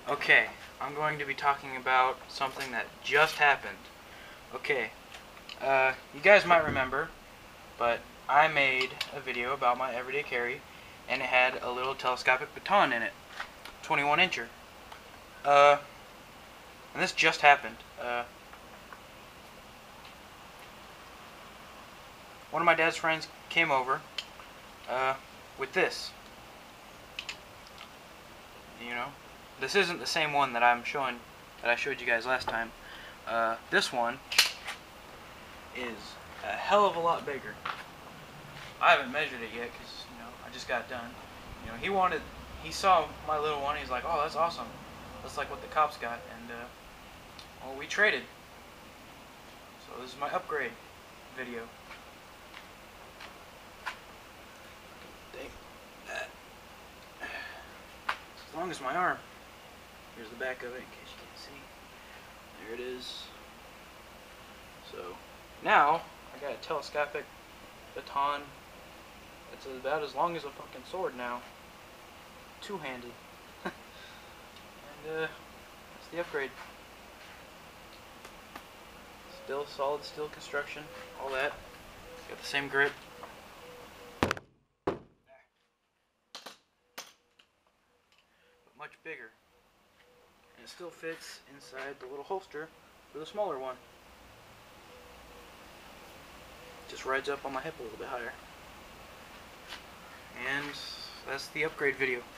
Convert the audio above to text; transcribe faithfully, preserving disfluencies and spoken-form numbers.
Okay, I'm going to be talking about something that just happened. Okay, uh, you guys might remember, but I made a video about my everyday carry, and it had a little telescopic baton in it, twenty-one incher. Uh, and this just happened. Uh, one of my dad's friends came over, uh, with this. You know, this isn't the same one that I'm showing, that I showed you guys last time. Uh, this one is a hell of a lot bigger. I haven't measured it yet because, you know, I just got done. You know, he wanted, he saw my little one, he's like, oh, that's awesome. That's like what the cops got, and, uh, well, we traded. So this is my upgrade video. Dang that. As long as my arm. Here's the back of it in case you can't see. There it is. So now I got a telescopic baton that's about as long as a fucking sword now. Two-handed. And uh, that's the upgrade. Still solid steel construction, all that. Got the same grip. But much bigger. And it still fits inside the little holster for the smaller one. Just rides up on my hip a little bit higher. And that's the upgrade video.